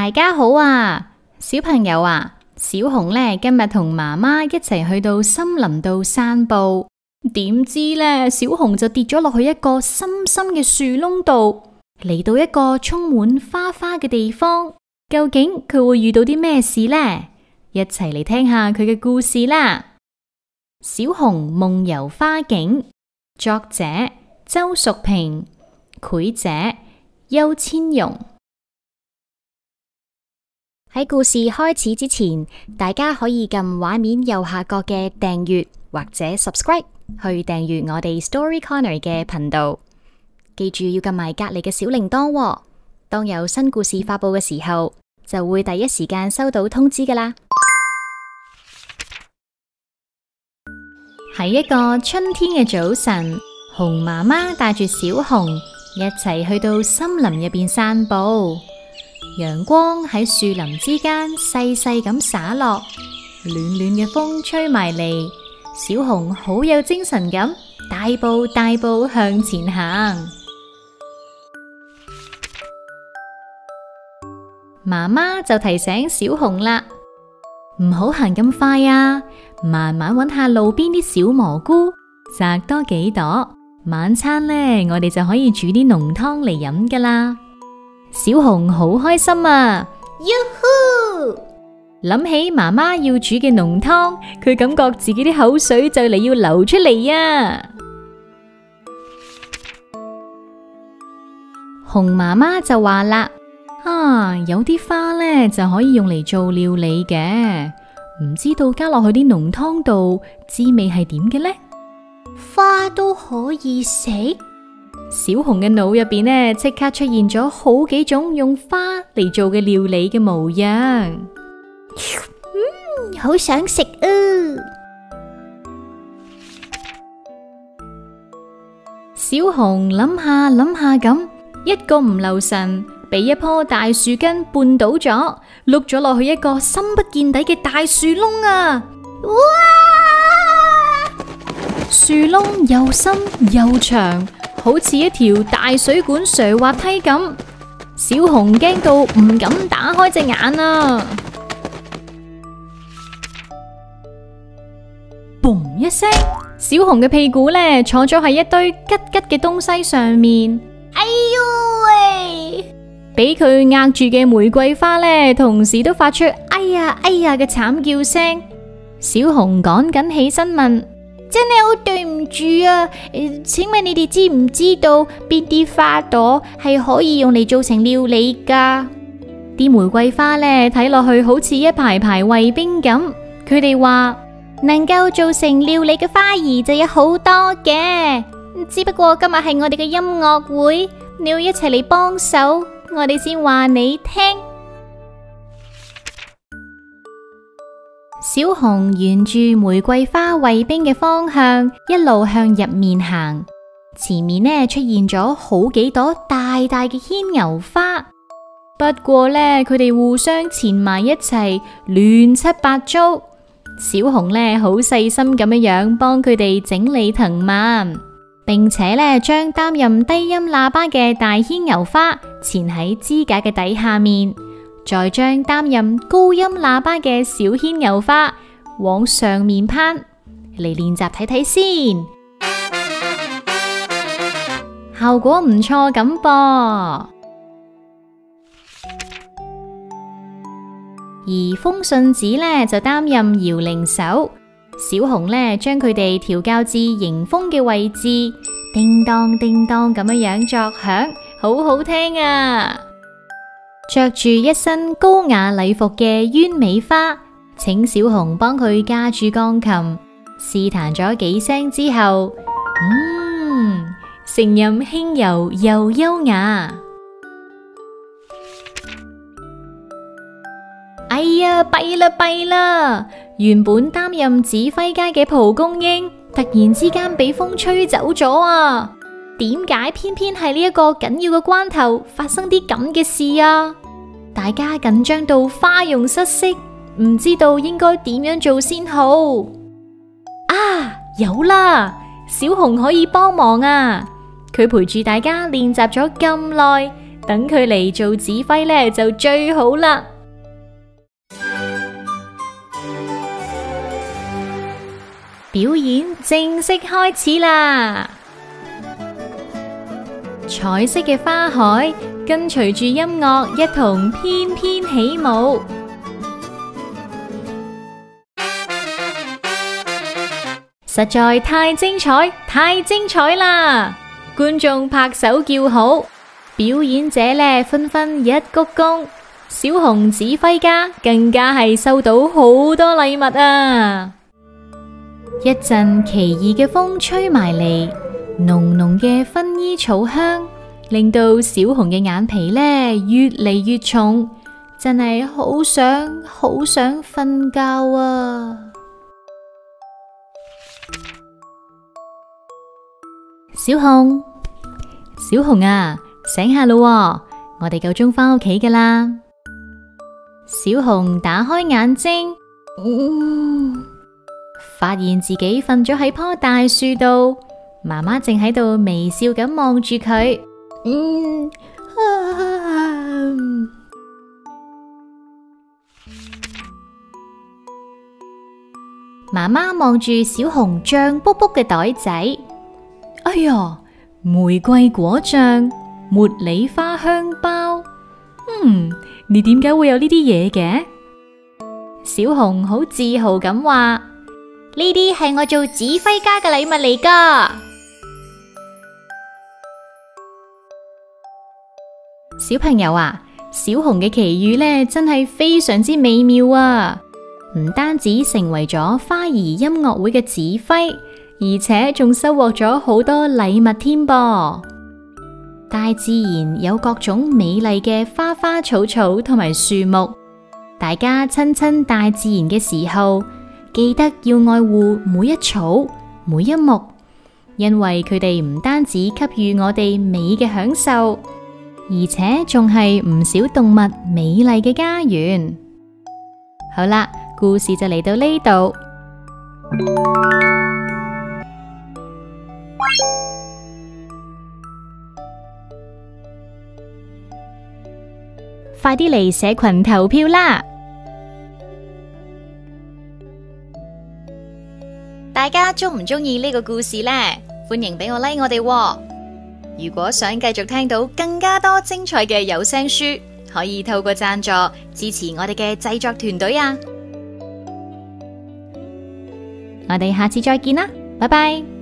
大家好啊，小朋友啊，小紅呢今日同媽媽一齊去到森林度散步，點知呢小紅就跌咗落去一個深深嘅樹窿度，嚟到一個充滿花花嘅地方，究竟佢會遇到啲咩事呢？一齊嚟聽下佢嘅故事啦！小紅夢遊花景，作者周淑萍，繪者邱千蓉。 喺故事開始之前，大家可以撳畫面右下角嘅訂閱或者 subscribe 去訂閱我哋 Story Corner 嘅頻道。記住要撳埋隔籬嘅小鈴鐺喎，當有新故事發佈嘅時候，就會第一時間收到通知㗎喇。 喺一個春天嘅早晨，熊媽媽帶住小紅一齊去到森林入邊散步。陽光喺樹林之間細細咁灑落，暖暖嘅風吹埋嚟，小紅好有精神咁，大步大步向前行。媽媽就提醒小紅啦，唔好行咁快啊，慢慢揾下路邊啲小蘑菇，摘多幾朵，晚餐呢，我哋就可以煮啲濃湯嚟飲噶啦。小紅好開心啊！喲呼！諗起媽媽要煮嘅濃湯，佢感覺自己啲口水就嚟要流出嚟啊！熊媽媽就話啦：有啲花呢就可以用嚟做料理嘅，唔知道加落去啲濃湯度，滋味係點嘅呢？ 花都可以食？ 小紅嘅腦入邊呢，即刻出現咗好幾種用花嚟做嘅料理嘅模樣。 好想食啊！ 小紅諗下咁，一個唔留神，俾一棵大樹根絆倒咗，碌咗落去一個深不見底嘅大樹窿啊！ 哇！ 樹窿又深又長，好似一條大水管瀡滑梯咁，小紅驚到唔敢打開隻眼啊！嘣一聲，小紅嘅屁股呢坐咗喺一堆吉吉嘅東西上面。 哎呦喂！ 俾佢壓住嘅玫瑰花呢，同時都發出哎呀哎呀嘅慘叫聲。小紅趕緊起身問：真係好對唔住啊！請問你哋知唔知道邊啲花朵係可以用嚟做成料理噶？啲玫瑰花呢睇落去好似一排排衛兵咁，佢哋話能夠做成料理嘅花兒就有好多嘅，只不過今日係我哋嘅音樂會，你要一齊嚟幫手，我哋先話你聽。小紅沿住玫瑰花衛兵嘅方向一路向入面行，前面呢出現咗好幾朵大大嘅牽牛花，不過呢佢哋互相纏埋一齊，亂七八糟。小紅呢好細心咁樣幫佢哋整理藤蔓，並且呢將擔任低音喇叭嘅大牽牛花纏喺支架嘅底下面，再將擔任高音喇叭嘅小牽牛花往上面攀，嚟練習睇睇先。效果唔錯咁噃。而風信子呢就擔任搖鈴手，小紅呢將佢哋調校至迎風嘅位置，叮當叮當咁樣作響，好好聽啊！着住一身高雅禮服嘅鳶尾花，請小紅幫佢架住鋼琴，試彈咗幾聲之後，聲音輕柔又優雅。哎呀，弊啦！原本擔任指揮家嘅蒲公英，突然之間俾風吹走咗啊！點解偏偏係呢一個緊要嘅關頭發生啲咁嘅事啊？大家緊張到花容失色，唔知道應該點樣做先好。有啦，小紅可以幫忙啊！佢陪住大家練習咗咁耐， 等佢嚟做指揮呢，就最好啦。表演正式開始啦！彩色嘅花海跟隨住音樂一同翩翩起舞，實在太精彩，太精彩啦！觀眾拍手叫好，表演者呢紛紛一鞠躬，小熊指揮家更加係收到好多禮物啊！一陣奇異嘅風吹埋嚟，濃濃嘅薰衣草香令到小熊嘅眼皮呢越嚟越重，真係好想瞓覺啊！小熊啊，醒下咯喎，我哋夠鐘返屋企㗎啦！小熊打開眼睛，發現自己瞓咗喺棵大樹度，媽媽正喺度微笑咁望住佢。媽媽望住小熊脹卜卜嘅袋仔，哎呀，玫瑰果醬、茉莉花香包，你點解會有呢啲嘢嘅？小熊好自豪咁話：呢啲係我做指揮家嘅禮物嚟㗎。小朋友啊，小熊嘅奇遇呢真係非常之美妙啊！唔單止成為咗花兒音樂會嘅指揮，而且仲收穫咗好多禮物添噃。大自然有各種美麗嘅花花草草同埋樹木，大家親大自然嘅時候，記得要愛護每一草每一木，因為佢哋唔單止給予我哋美嘅享受，而且仲係唔少動物美麗嘅家園。好啦，故事就嚟到呢度。快啲嚟社群投票啦！大家鍾唔鍾意呢個故事呢？歡迎俾我 like 我哋喎。如果想繼續聽到更加多精彩嘅有聲書，可以透過贊助支持我哋嘅製作團隊啊！我哋下次再見啦，拜拜。